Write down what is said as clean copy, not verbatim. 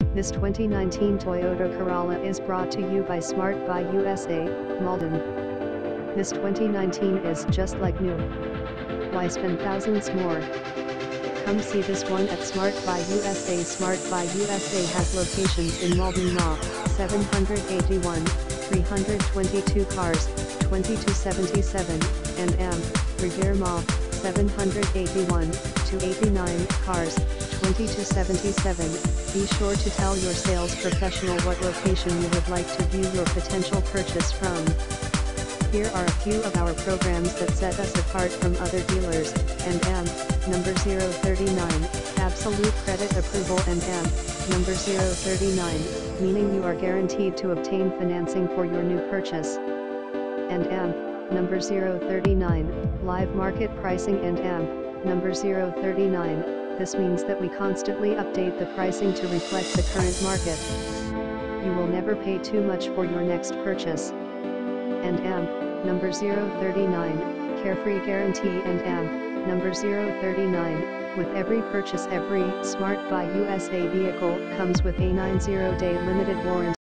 This 2019 Toyota Corolla is brought to you by Smart Buy USA, Malden. This 2019 is just like new. Why spend thousands more? Come see this one at Smart Buy USA. Smart Buy USA has locations in Malden Mall, 781, 322 cars, 2277, and Revere Mall, 781, 289 cars, 2277. Be sure to tell your sales professional what location you would like to view your potential purchase from. Here are a few of our programs that set us apart from other dealers, and number 039, absolute credit approval, and number 039, meaning you are guaranteed to obtain financing for your new purchase. And number 039, live market pricing, and number 039, this means that we constantly update the pricing to reflect the current market. You will never pay too much for your next purchase. And number 039, carefree guarantee, and number 039, with every purchase every Smart Buy USA vehicle comes with a 90-day limited warranty.